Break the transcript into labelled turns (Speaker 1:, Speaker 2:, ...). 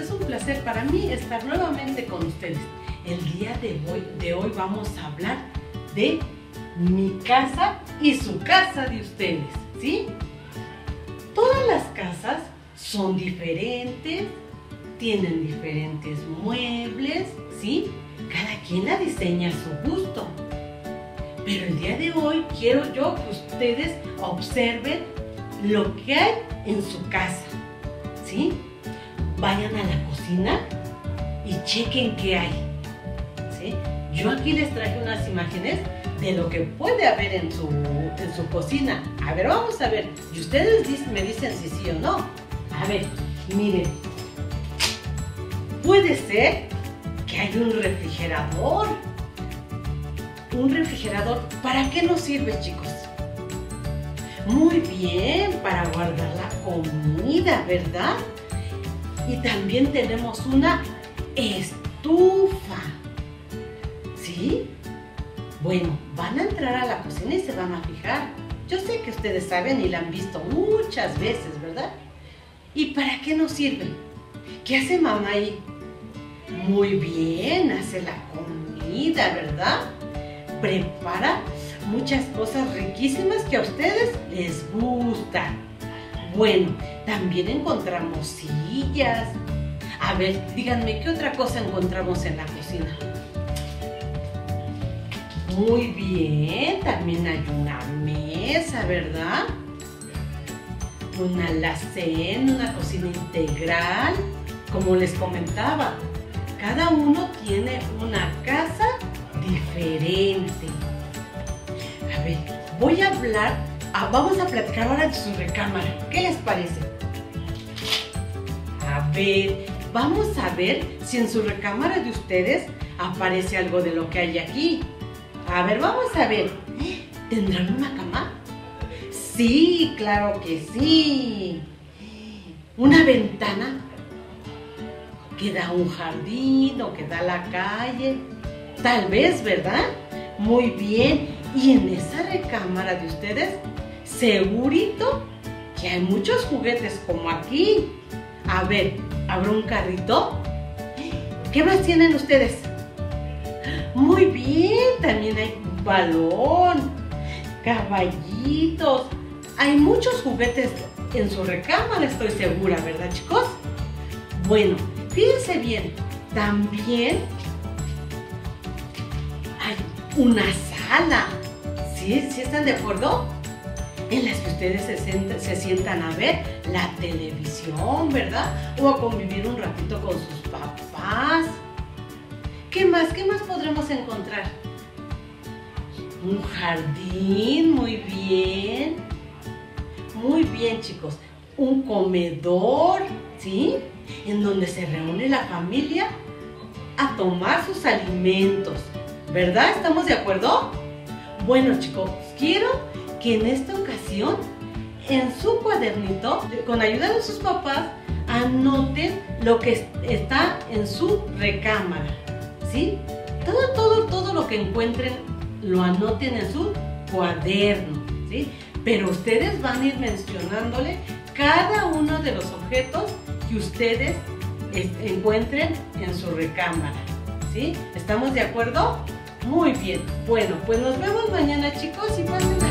Speaker 1: es un placer para mí estar nuevamente con ustedes. El día de hoy vamos a hablar de mi casa y su casa de ustedes, ¿sí? Todas las casas son diferentes, tienen diferentes muebles, ¿sí? Cada quien la diseña a su gusto. Pero el día de hoy quiero yo que ustedes observen lo que hay en su casa, ¿sí? Vayan a la cocina y chequen qué hay, ¿sí? Yo aquí les traje unas imágenes de lo que puede haber en su cocina. A ver, vamos a ver. Y ustedes me dicen si sí o no. A ver, miren. Puede ser que hay un refrigerador. Un refrigerador, ¿para qué nos sirve, chicos? Muy bien, para guardar la comida, ¿verdad? Y también tenemos una estufa, ¿sí? Bueno, van a entrar a la cocina y se van a fijar. Yo sé que ustedes saben y la han visto muchas veces, ¿verdad? ¿Y para qué nos sirve? ¿Qué hace mamá ahí? Muy bien, hace la comida, ¿verdad? Prepara muchas cosas riquísimas que a ustedes les gustan. Bueno, también encontramos sillas. A ver, díganme, ¿qué otra cosa encontramos en la cocina? Muy bien, también hay una mesa, ¿verdad? Una alacena, una cocina integral. Como les comentaba, cada uno tiene una casa diferente. A ver, vamos a platicar ahora de su recámara. ¿Qué les parece? A ver, vamos a ver si en su recámara de ustedes aparece algo de lo que hay aquí. A ver, vamos a ver. ¿Tendrán una cama? Sí, claro que sí. ¿Una ventana que da a un jardín o que da a la calle? Tal vez, ¿verdad? Muy bien. Y en esa recámara de ustedes, segurito que hay muchos juguetes como aquí. A ver, ¿habrá un carrito? ¿Qué más tienen ustedes? Muy bien, también hay un balón, caballitos. Hay muchos juguetes en su recámara, estoy segura, ¿verdad, chicos? Bueno, fíjense bien, también hay una sala. ¿Sí? ¿Sí están de acuerdo? En las que ustedes se sientan a ver la televisión, ¿verdad? O a convivir un ratito con sus papás. ¿Qué más? ¿Qué más podremos encontrar? Un jardín, muy bien. Muy bien, chicos. Un comedor, ¿sí? En donde se reúne la familia a tomar sus alimentos. ¿Verdad? ¿Estamos de acuerdo? Bueno, chicos, quiero que en esta ocasión, en su cuadernito, con ayuda de sus papás, anoten lo que está en su recámara, ¿sí? Todo lo que encuentren, lo anoten en su cuaderno, ¿sí? Pero ustedes van a ir mencionándole cada uno de los objetos que ustedes encuentren en su recámara, ¿sí? ¿Estamos de acuerdo? Muy bien. Bueno, pues nos vemos mañana, chicos, y pasen